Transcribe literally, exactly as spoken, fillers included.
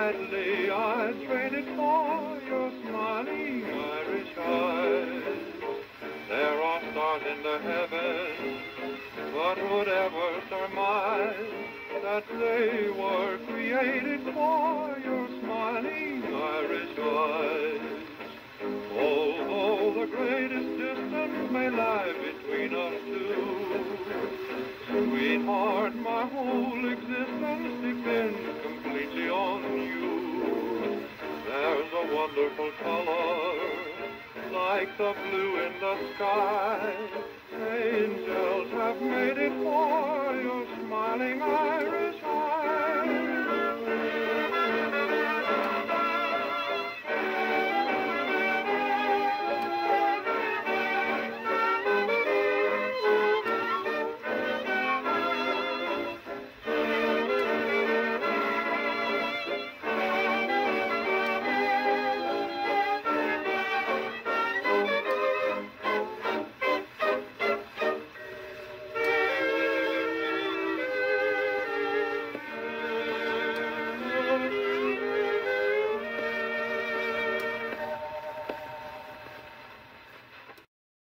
gladly I'd trade it for your smiling Irish eyes. There are stars in the heavens, but who'd ever surmise that they were created for your smiling Irish eyes? Although the greatest distance may lie between us two, sweetheart, my whole existence depends completely on you. There's a wonderful color, like the blue in the sky. Angels have made it for your smiling Irish eyes.